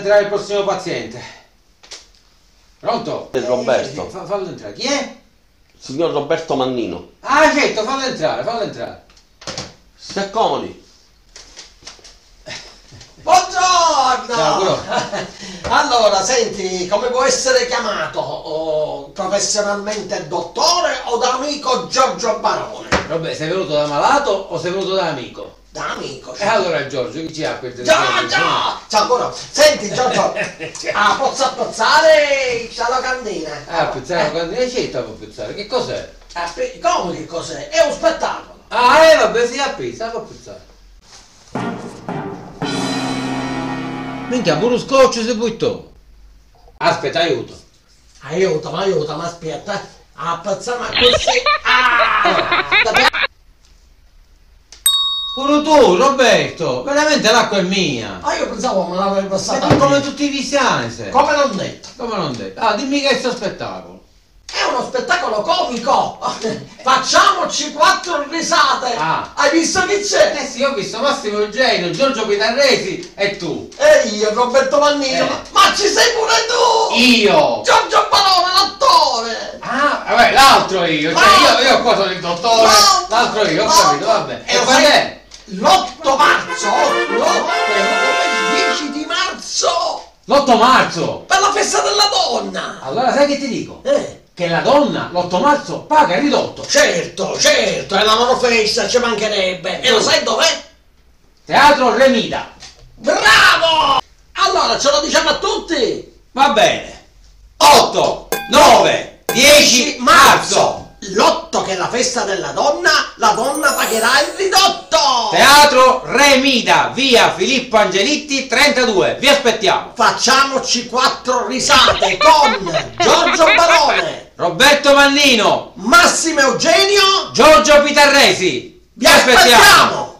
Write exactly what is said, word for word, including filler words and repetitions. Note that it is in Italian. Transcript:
entrare il prossimo paziente. Pronto? È Roberto. Eh, fa, fallo entrare. Chi è? Signor Roberto Mannino. Ah, certo, fallo entrare, fallo entrare. Si accomodi. Buongiorno! Ciao, Allora, senti, come può essere chiamato? Oh, professionalmente dottore o da amico Giorgio Barone? Vabbè, sei venuto da malato o sei venuto da amico? Da amico. E allora Giorgio, chi ci ha quel Giorgio! Ciao, ancora. Senti, Giorgio, ah, posso appozzare la locandina? Ah, puzzare la cantina, certo può puzzare. Che cos'è? Ah, come che cos'è? È un spettacolo. Ah, eh, vabbè, si appizza, può puzzare. Minchia, pure scotch si buttò. Aspetta, aiuto. Aiuto, ma aiuto, ma aspetta. Appazziamo così. Ah! Pure tu, Roberto, veramente l'acqua è mia. Ah, io pensavo me l'avevi Ma passata. tu come tutti i visiani sei. Come non detto. Come non detto? Ah, dimmi che è sto spettacolo. È uno spettacolo comico! Facciamoci quattro risate! Ah. Hai visto chi c'è? Eh sì, ho visto Massimo Eugenio, Giorgio Pitarresi e tu. E io, Roberto Mannino, Eh. ma, ma ci sei pure tu! Io! Giorgio Barone, l'attore! Ah, vabbè, l'altro io, cioè No. io, io qua sono il dottore, No. l'altro io, ho No. capito, vabbè. E E lo quando sai- è? l'otto marzo! l'otto, il dieci di marzo! l'otto marzo! Per la festa della donna! Allora sai che ti dico? Eh, Che la donna l'otto marzo paga il ridotto. certo, certo, è la loro festa, ci mancherebbe! E lo sai dov'è? Teatro Remida. Bravo! Allora, ce lo diciamo a tutti! Va bene. otto, nove, dieci marzo. L'otto che è la festa della donna, la donna pagherà il ridotto! Teatro Remida, via Filippo Angelitti trentadue. Vi aspettiamo. Facciamoci quattro risate con Giorgio Barone, Roberto Mannino, Massimo Eugenio, Giorgio Pitarresi. vi aspettiamo!